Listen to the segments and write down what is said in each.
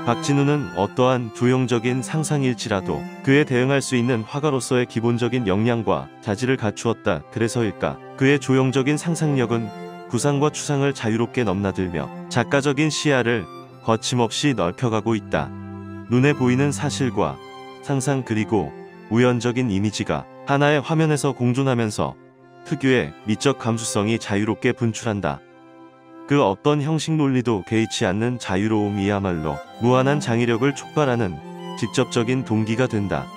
박진우는 어떠한 조형적인 상상일지라도 그에 대응할 수 있는 화가로서의 기본적인 역량과 자질을 갖추었다. 그래서일까? 그의 조형적인 상상력은 구상과 추상을 자유롭게 넘나들며 작가적인 시야를 거침없이 넓혀가고 있다. 눈에 보이는 사실과 상상 그리고 우연적인 이미지가 하나의 화면에서 공존하면서 특유의 미적 감수성이 자유롭게 분출한다. 그 어떤 형식 논리도 개의치 않는 자유로움이야말로 무한한 장의력을 촉발하는 직접적인 동기가 된다.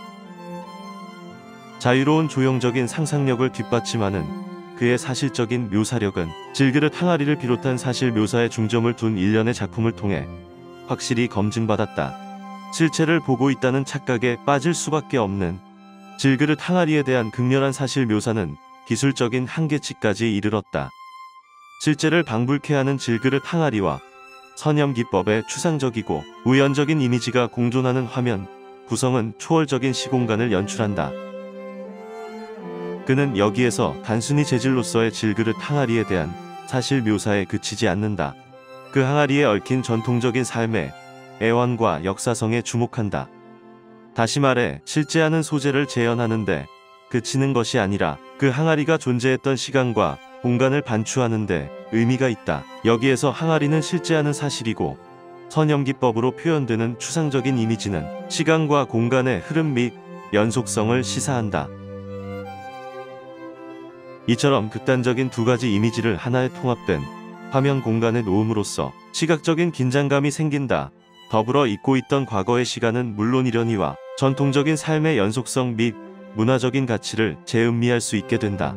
자유로운 조형적인 상상력을 뒷받침하는 그의 사실적인 묘사력은 질그릇 항아리를 비롯한 사실 묘사에 중점을 둔 일련의 작품을 통해 확실히 검증받았다. 실체를 보고 있다는 착각에 빠질 수밖에 없는 질그릇 항아리에 대한 극렬한 사실 묘사는 기술적인 한계치까지 이르렀다. 실제를 방불케 하는 질그릇 항아리와 선염기법의 추상적이고 우연적인 이미지가 공존하는 화면 구성은 초월적인 시공간을 연출한다. 그는 여기에서 단순히 재질로서의 질그릇 항아리에 대한 사실 묘사에 그치지 않는다. 그 항아리에 얽힌 전통적인 삶의 애환과 역사성에 주목한다. 다시 말해 실제하는 소재를 재현하는데 그치는 것이 아니라 그 항아리가 존재했던 시간과 공간을 반추하는데 의미가 있다. 여기에서 항아리는 실제하는 사실이고 선염기법으로 표현되는 추상적인 이미지는 시간과 공간의 흐름 및 연속성을 시사한다. 이처럼 극단적인 두 가지 이미지를 하나의 통합된 화면 공간에 놓음으로써 시각적인 긴장감이 생긴다. 더불어 잊고 있던 과거의 시간은 물론이려니와 전통적인 삶의 연속성 및 문화적인 가치를 재음미할 수 있게 된다.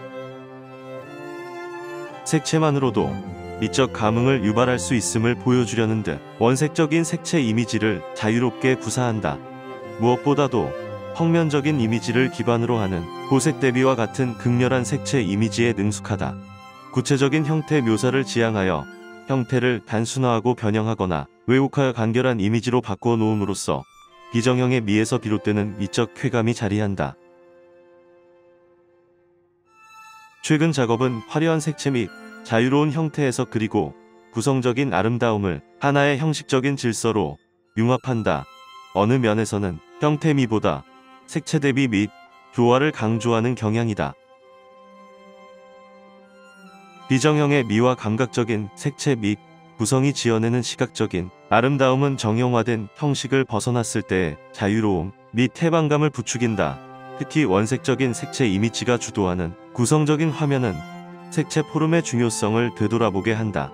색채만으로도 미적 감흥을 유발할 수 있음을 보여주려는 듯 원색적인 색채 이미지를 자유롭게 구사한다. 무엇보다도 평면적인 이미지를 기반으로 하는 고색 대비와 같은 극렬한 색채 이미지에 능숙하다. 구체적인 형태 묘사를 지향하여 형태를 단순화하고 변형하거나 왜곡하여 간결한 이미지로 바꾸어 놓음으로써 비정형의 미에서 비롯되는 미적 쾌감이 자리한다. 최근 작업은 화려한 색채 및 자유로운 형태에서 그리고 구성적인 아름다움을 하나의 형식적인 질서로 융합한다. 어느 면에서는 형태미보다 색채 대비 및 조화를 강조하는 경향이다. 비정형의 미와 감각적인 색채 및 구성이 지어내는 시각적인 아름다움은 정형화된 형식을 벗어났을 때의 자유로움 및 해방감을 부추긴다. 특히 원색적인 색채 이미지가 주도하는 구성적인 화면은 색채 포름의 중요성을 되돌아보게 한다.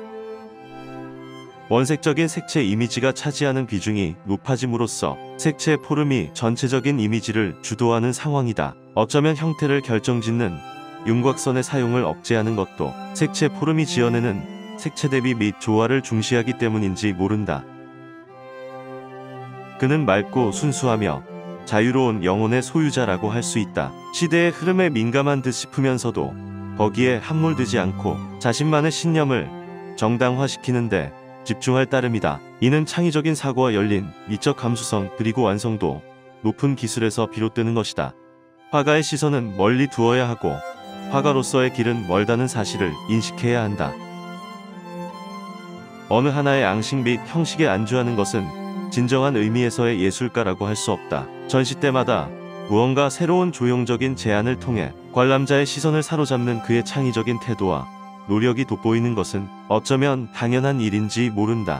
원색적인 색채 이미지가 차지하는 비중이 높아짐으로써 색채 포름이 전체적인 이미지를 주도하는 상황이다. 어쩌면 형태를 결정짓는 윤곽선의 사용을 억제하는 것도 색채 포름이 지어내는 색채 대비 및 조화를 중시하기 때문인지 모른다. 그는 맑고 순수하며 자유로운 영혼의 소유자라고 할 수 있다. 시대의 흐름에 민감한 듯 싶으면서도 거기에 함몰되지 않고 자신만의 신념을 정당화시키는데 집중할 따름이다. 이는 창의적인 사고와 열린 미적 감수성 그리고 완성도 높은 기술에서 비롯되는 것이다. 화가의 시선은 멀리 두어야 하고 화가로서의 길은 멀다는 사실을 인식해야 한다. 어느 하나의 앙식 및 형식에 안주하는 것은 진정한 의미에서의 예술가라고 할 수 없다. 전시 때마다 무언가 새로운 조형적인 제안을 통해 관람자의 시선을 사로잡는 그의 창의적인 태도와 노력이 돋보이는 것은 어쩌면 당연한 일인지 모른다.